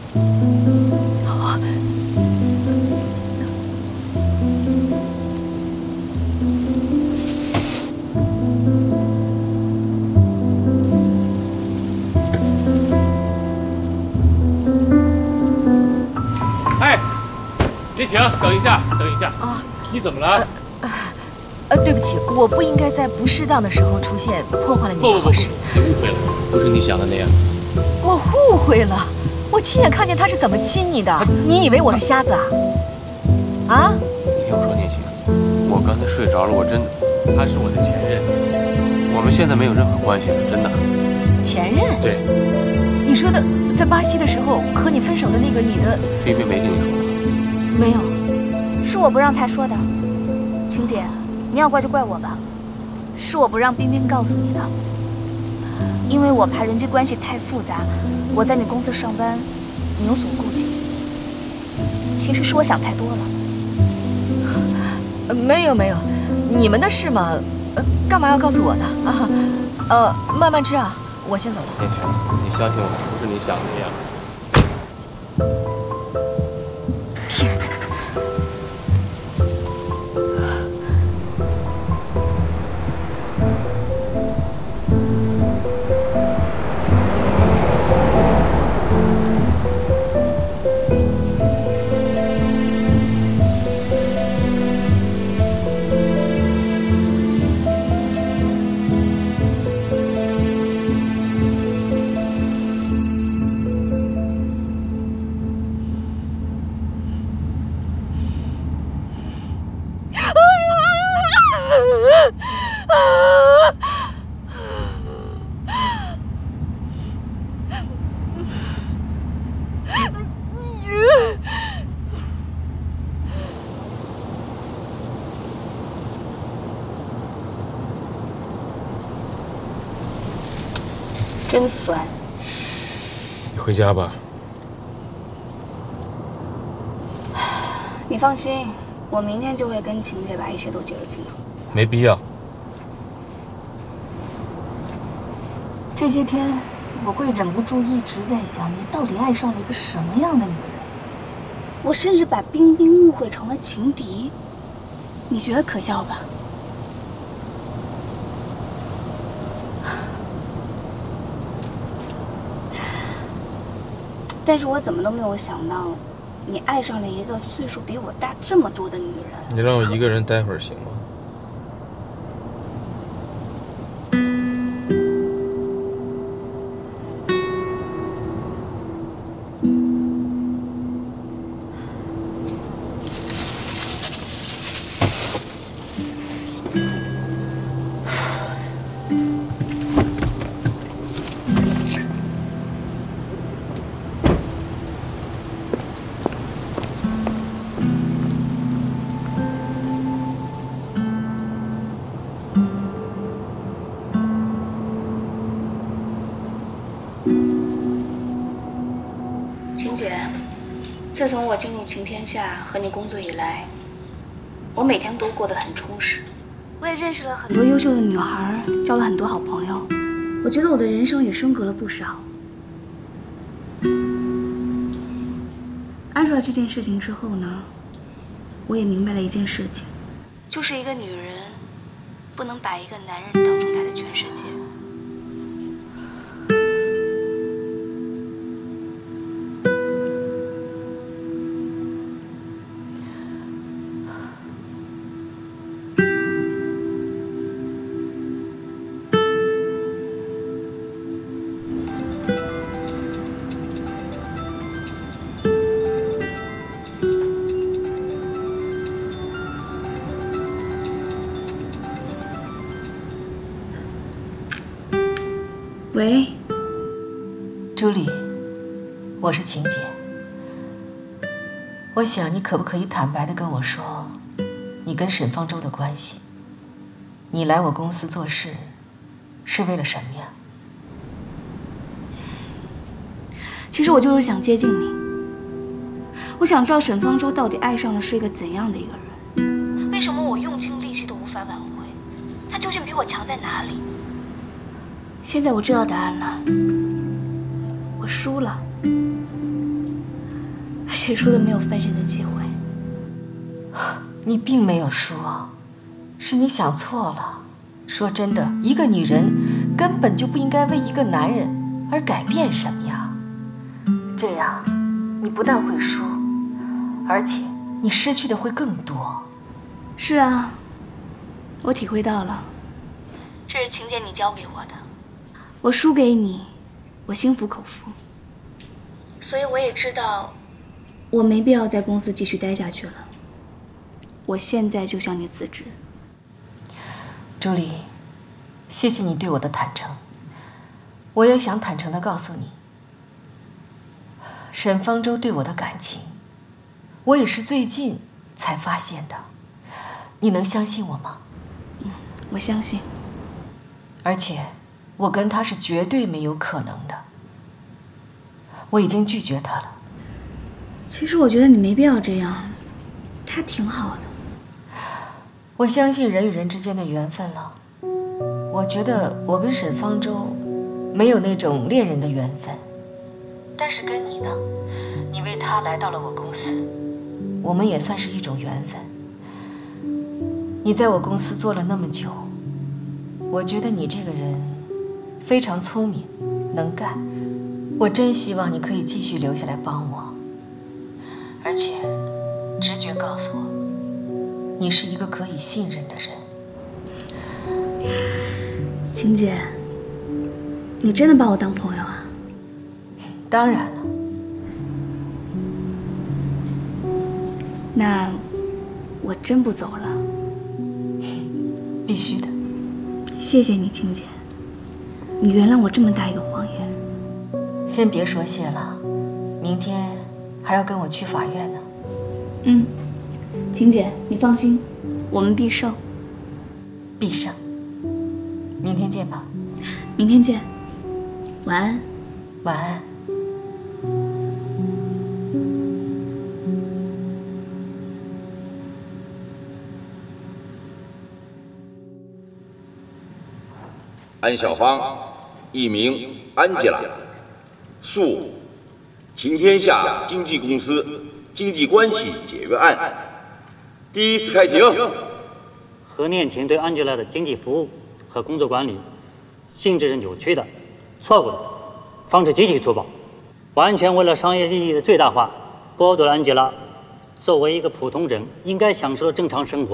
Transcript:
林晴，等一下，等一下啊！你怎么了？ 对不起，我不应该在不适当的时候出现，破坏了你的好事。 你误会了，不是你想的那样。 我误会了，我亲眼看见他是怎么亲你的。你以为我是瞎子啊？啊？ 你听我说，念青，我刚才睡着了，我真的， 他是我的前任， 我们现在没有任何关系了，真的。 前任？ 对。 你说的在巴西的时候和你分手的那个女的， 冰冰没跟你说吗？ 没有， 是我不让他说的。晴姐，你要怪就怪我吧，是我不让冰冰告诉你的，因为我怕人际关系太复杂，我在你公司上班，你有所顾忌。其实是我想太多了。 没有，你们的事嘛，干嘛要告诉我呢？慢慢吃啊，我先走了。 念青，你相信我，不是你想的那样。 骗子！ 真酸。 你回家吧。 你放心，我明天就会跟晴姐把一切都解释清楚。 没必要。 这些天，我会忍不住一直在想，你到底爱上了一个什么样的女人？我甚至把冰冰误会成了情敌，你觉得可笑吧？但是我怎么都没有想到，你爱上了一个岁数比我大这么多的女人。 你让我一个人待会儿行吗？ 晴姐，自从我进入晴天下和你工作以来，我每天都过得很充实。我也认识了很多优秀的女孩，交了很多好朋友。我觉得我的人生也升格了不少。安出来这件事情之后呢，我也明白了一件事情，就是一个女人不能把一个男人当成她的全世界。喂， 朱莉，我是晴姐。我想你可不可以坦白地跟我说，你跟沈方舟的关系？你来我公司做事，是为了什么呀？ 其实我就是想接近你，我想知道沈方舟到底爱上的是一个怎样的一个人？为什么我用尽力气都无法挽回？他究竟比我强在哪里？现在我知道答案了，我输了。 谁输的没有翻身的机会？ 你并没有输啊，是你想错了。说真的，一个女人根本就不应该为一个男人而改变什么呀。这样，你不但会输，而且你失去的会更多。 是啊，我体会到了。这是晴姐你教给我的，我输给你，我心服口服。所以我也知道，我没必要在公司继续待下去了。我现在就向你辞职。 朱莉，谢谢你对我的坦诚。我也想坦诚地告诉你，沈方舟对我的感情，我也是最近才发现的。你能相信我吗？ 我相信。 而且，我跟他是绝对没有可能的。我已经拒绝他了。 其实我觉得你没必要这样，他挺好的。 我相信人与人之间的缘分了。我觉得我跟沈方舟没有那种恋人的缘分，但是跟你呢，你为他来到了我公司，我们也算是一种缘分。你在我公司做了那么久，我觉得你这个人非常聪明，能干。我真希望你可以继续留下来帮我，而且直觉告诉我，你是一个可以信任的人。 晴姐，你真的把我当朋友啊？ 当然了。 那我真不走了。 必须的。 谢谢你，晴姐，你原谅我这么大一个谎言。 先别说谢了，明天还要跟我去法院呢。 晴姐，你放心，我们必胜。 必胜。明天见吧。 明天见。晚安。 晚安。 安小芳，艺名安吉拉，诉晴天下经纪公司经济关系解约案。第一次开庭。 何念晴对安吉拉的经济服务和工作管理性质是扭曲的、错误的，方式极其粗暴，完全为了商业利益的最大化，剥夺了安吉拉作为一个普通人应该享受的正常生活。